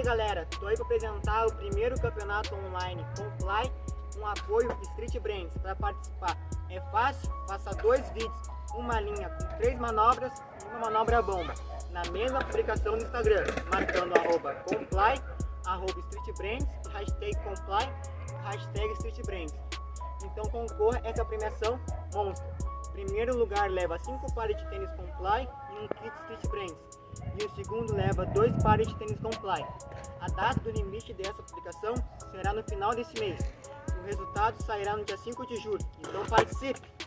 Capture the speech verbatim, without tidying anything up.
galera, tô aí para apresentar o primeiro campeonato online Comply com apoio Street Brands. Para participar é fácil, faça dois vídeos, uma linha com três manobras e uma manobra bomba, na mesma publicação no Instagram, marcando arroba Comply, arroba Street Brands, hashtag Comply, hashtag Street Brands. Então concorra a essa premiação monstro. Primeiro lugar leva cinco pares de tênis Comply e um kit Street Brands. E o segundo leva dois pares de tênis Comply. A data do limite dessa publicação será no final desse mês. O resultado sairá no dia cinco de julho. Então participe!